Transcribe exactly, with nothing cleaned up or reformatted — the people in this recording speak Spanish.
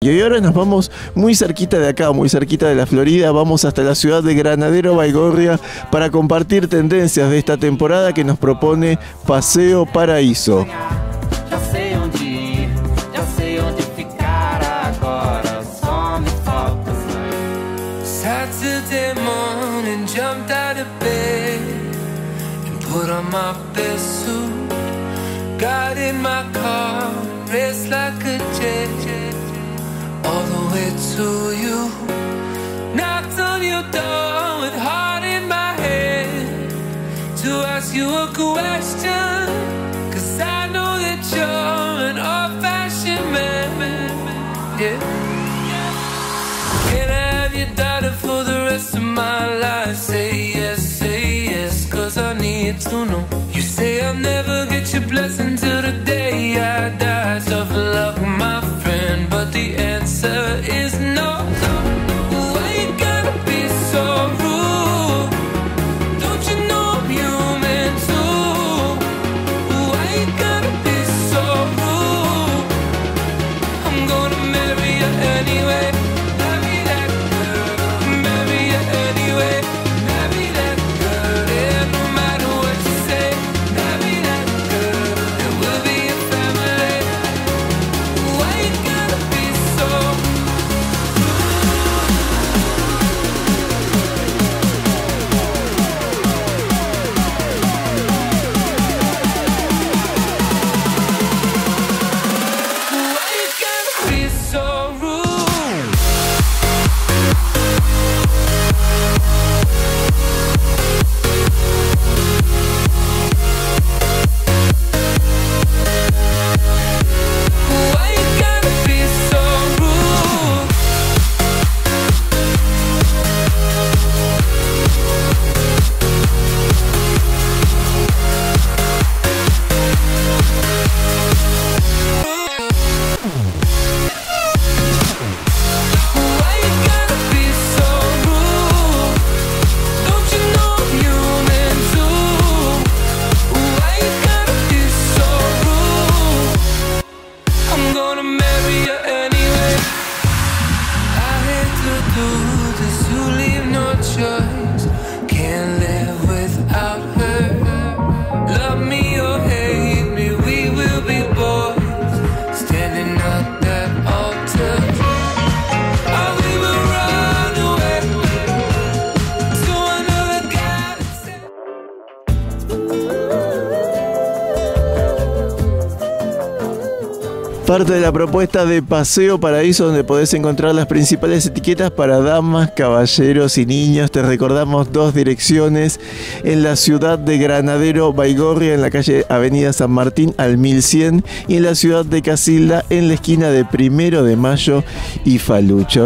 Y hoy ahora nos vamos muy cerquita de acá, muy cerquita de la Florida, vamos hasta la ciudad de Granadero Baigorria para compartir tendencias de esta temporada que nos propone Paseo Paraíso. Saturday morning, jumped out of bed and put on my best suit. Got in my car, raced like a jet, all the way to you. Knocked on your door with heart in my head to ask you a question, 'cause I know that you're an old-fashioned man, yeah. Can I have your daughter for the rest of my life? Say yes, say yes, 'cause I need to know. You say I'll never get your blessing till the day I die. Tough luck, my friend, but the answer is no. Why you gotta be so rude? Don't you know I'm human too? Why you gotta be so rude? I'm gonna marry you anyway. Parte de la propuesta de Paseo Paraíso, donde podés encontrar las principales etiquetas para damas, caballeros y niños. Te recordamos dos direcciones: en la ciudad de Granadero Baigorria, en la calle Avenida San Martín al mil cien, y en la ciudad de Casilda, en la esquina de Primero de Mayo y Falucho.